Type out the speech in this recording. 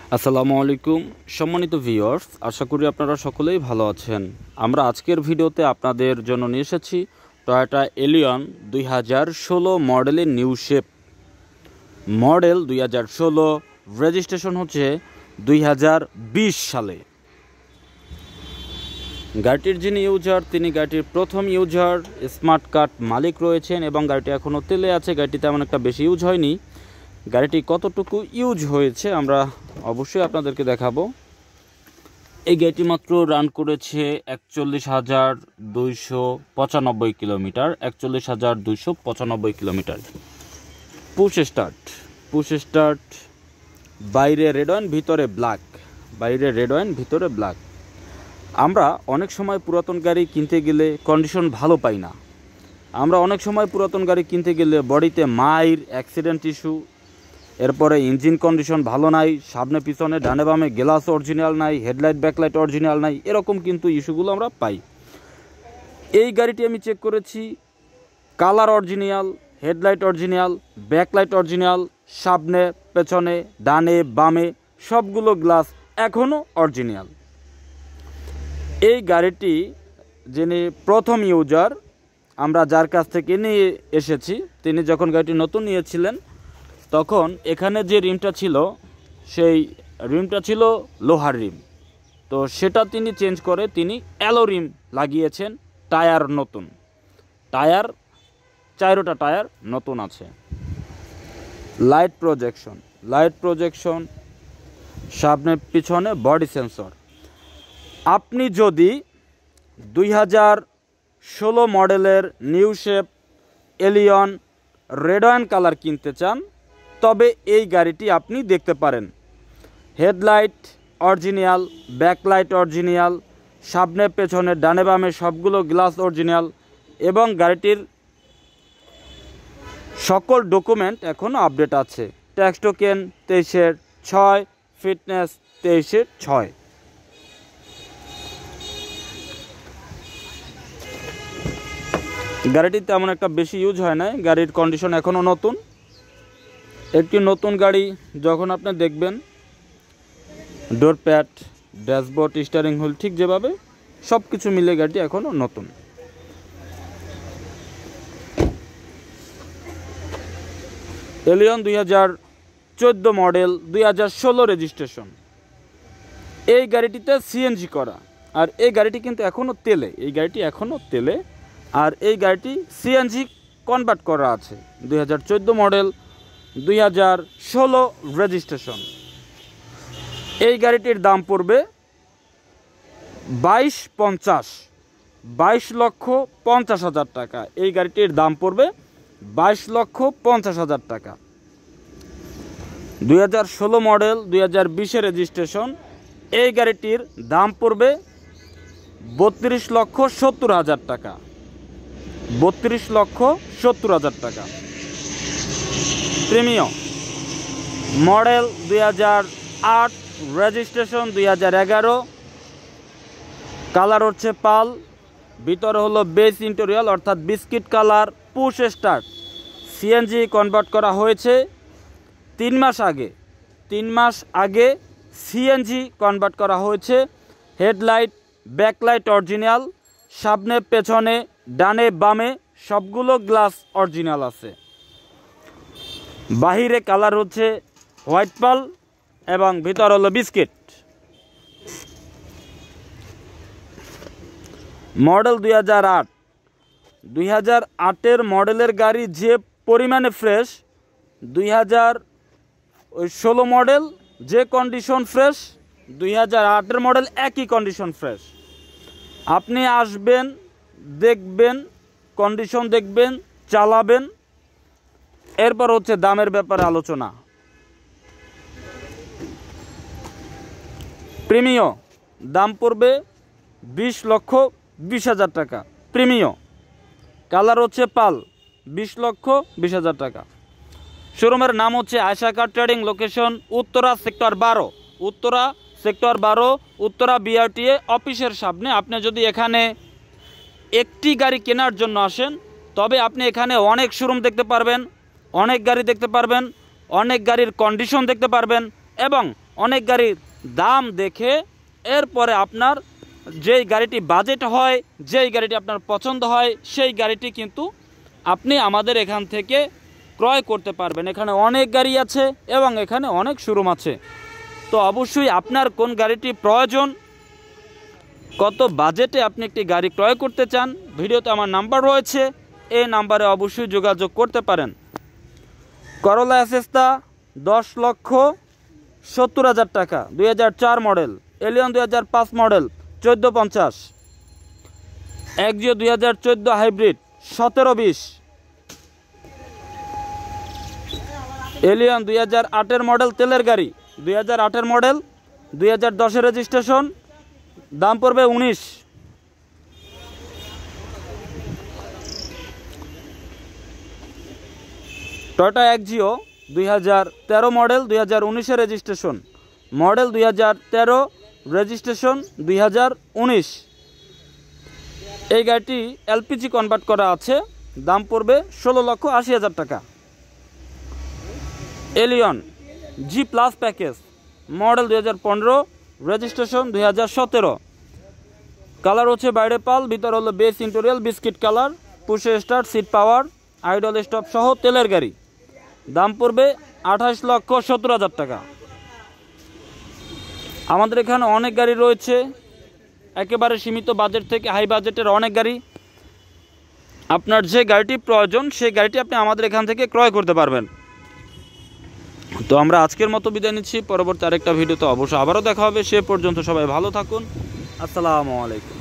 আসসালামু আলাইকুম সম্মানিত ভিউয়ার্স, আশা করি আপনারা সকলেই ভালো আছেন। আমরা আজকের ভিডিওতে আপনাদের জন্য নিয়ে এসেছি টয়োটা এলিয়ন 2016 মডেলের নিউ শেপ মডেল 2016, রেজিস্ট্রেশন হচ্ছে 2020 সালে। গাড়িটির যিনি ইউজার তিনি গাড়িটির প্রথম ইউজার, স্মার্ট কার্ড মালিক রয়েছেন এবং গাড়িটি এখনও তেলে আছে। গাড়িটি তেমন একটা বেশি ইউজ হয়নি। গাড়িটি কতটুকু ইউজ হয়েছে আমরা অবশ্যই আপনাদেরকে দেখাবো। এই গাড়িটি মাত্র রান করেছে 41,295 কিলোমিটার, 41,295 কিলোমিটার। পুশ স্টার্ট, বাইরে রেড ওয়াইন ভিতরে ব্ল্যাক, ভিতরে ব্ল্যাক। আমরা অনেক সময় পুরাতন গাড়ি কিনতে গেলে কন্ডিশন ভালো পাই না। আমরা অনেক সময় পুরাতন গাড়ি কিনতে গেলে বডিতে মাইর, অ্যাক্সিডেন্ট ইস্যু, এরপরে ইঞ্জিন কন্ডিশন ভালো নাই, সামনে পিছনে ডানে বামে গ্লাস অরিজিনাল নাই, হেডলাইট ব্যাকলাইট অরিজিনাল নাই, এরকম কিন্তু ইস্যুগুলো আমরা পাই। এই গাড়িটি আমি চেক করেছি, colour original, headlight original, backlight original, সামনে পেছনে ডানে বামে সবগুলো গ্লাস এখনও অরিজিনাল। এই গাড়িটি যিনি প্রথম ইউজার, আমরা যার কাছ থেকে নিয়ে এসেছি, তিনি যখন গাড়িটি নতুন নিয়েছিলেন তখন এখানে যে রিমটা ছিল সেই রিমটা ছিল লোহার রিম। তো সেটা তিনি চেঞ্জ করে তিনি অ্যালো রিম লাগিয়েছেন। টায়ার নতুন, চারোটা টায়ার নতুন আছে। লাইট প্রজেকশন, সামনে পিছনে বডি সেন্সর। আপনি যদি 2016 মডেলের new shape Allion red wine colour কিনতে চান তবে এই গাড়িটি আপনি দেখতে পারেন। হেডলাইট অরিজিনাল, ব্যাকলাইট অরিজিনাল, সামনে পেছনে ডানে বামে সবগুলো গ্লাস অরিজিনাল এবং গাড়িটির সকল ডকুমেন্ট এখনও আপডেট আছে। Tax token 23/6, fitness 23/6। গাড়িটি তেমন একটা বেশি ইউজ হয় না, গাড়ির কন্ডিশন এখনও নতুন। একটি নতুন গাড়ি যখন আপনি দেখবেন, door pad, dashboard, steering wheel ঠিক যেভাবে সব কিছু মিলে গাড়িটি এখনও নতুন। Allion 2014 model, 2016 registration. এই গাড়িটিতে সিএনজি করা, আর এই গাড়িটি কিন্তু এখনও তেলে, আর এই গাড়িটি সিএনজি কনভার্ট করা আছে। 2014 মডেল, 2016 রেজিস্ট্রেশন। এই গাড়িটির দাম পড়বে 22,50,000 টাকা। এই গাড়িটির দাম পড়বে 22,50,000 টাকা। 2016 মডেল, 2020 রেজিস্ট্রেশন। এই গাড়িটির দাম পড়বে 32,70,000 টাকা। 32,70,000 টাকা। প্রিমিয়াম মডেল 2008, রেজিস্ট্রেশন 2011, কালার হচ্ছে পাল, ভিতরে হলো বেস ইন্টেরিয়র অর্থাৎ biscuit colour. Push start, CNG convert করা হয়েছে 3 মাস আগে সিএনজি কনভার্ট করা হয়েছে। হেডলাইট, ব্যাকলাইট অরিজিনাল, সামনে পেছনে ডানে বামে সবগুলো গ্লাস অরিজিনাল আছে। বাহিরে কালার হচ্ছে হোয়াইট পাল এবং ভিতর হলো বিস্কিট। মডেল 2008 মডেলের গাড়ি যে পরিমাণে ফ্রেশ, 2016 মডেল যে কন্ডিশন ফ্রেশ, 2008 মডেল একই কন্ডিশন ফ্রেশ। আপনি আসবেন, দেখবেন, কন্ডিশন দেখবেন, চালাবেন, এরপর হচ্ছে দামের ব্যাপারে আলোচনা। প্রিমিয়ম দাম পড়বে 20,20,000 টাকা। প্রিমিয়ম কালার হচ্ছে পাল, 20,20,000 টাকা। শোরুমের নাম হচ্ছে Ayesha car trading, location Uttara sector 12, Uttara BRTA অফিসের সামনে। আপনি যদি এখানে একটি গাড়ি কেনার জন্য আসেন তবে আপনি এখানে অনেক শোরুম দেখতে পারবেন, অনেক গাড়ি দেখতে পারবেন, অনেক গাড়ির কন্ডিশন দেখতে পারবেন এবং অনেক গাড়ির দাম দেখে এরপরে আপনার যেই গাড়িটি বাজেট হয়, যেই গাড়িটি আপনার পছন্দ হয়, সেই গাড়িটি কিন্তু আপনি আমাদের এখান থেকে ক্রয় করতে পারবেন। এখানে অনেক গাড়ি আছে এবং এখানে অনেক শোরুম আছে। তো অবশ্যই আপনার কোন গাড়িটি প্রয়োজন, কত বাজেটে আপনি একটি গাড়ি ক্রয় করতে চান, ভিডিওতে আমার নাম্বার রয়েছে, এই নাম্বারে অবশ্যই যোগাযোগ করতে পারেন। করোলা এসেস্তা 10,70,000 টাকা, 2004 model. Allion 2005 model 1450। Axio 2014 hybrid 1720। Allion 2008 model তেলের গাড়ি, 2008 মডেল, 2010 রেজিস্ট্রেশন, দাম পড়বে 19। Toyota Axio 2013 model, 2019 registration, model 2013, registration 2019। এই গাড়িটি এলপিজি কনভার্ট করা আছে, দাম পড়বে 16,80,000 টাকা। Allion G plus package, model 2015, registration 2017। Colour হচ্ছে বাইরে পাল, ভিতর হলো বেস ইন্টেরিয়র বিস্কিট কালার, পুশে start, seat power, idle stop সহ তেলের গাড়ি, দাম পড়বে 28,70,000 টাকা। আমাদের এখানে অনেক গাড়ি রয়েছে, একেবারে সীমিত বাজেট থেকে হাই বাজেটের অনেক গাড়ি। আপনার যে গাড়িটি প্রয়োজন সেই গাড়িটি আপনি আমাদের এখান থেকে ক্রয় করতে পারবেন। তো আমরা আজকের মতো বিদায় নিচ্ছি, পরবর্তী আরেকটা ভিডিওতে অবশ্যই আবারও দেখা হবে। সে পর্যন্ত সবাই ভালো থাকুন। আসসালামু আলাইকুম।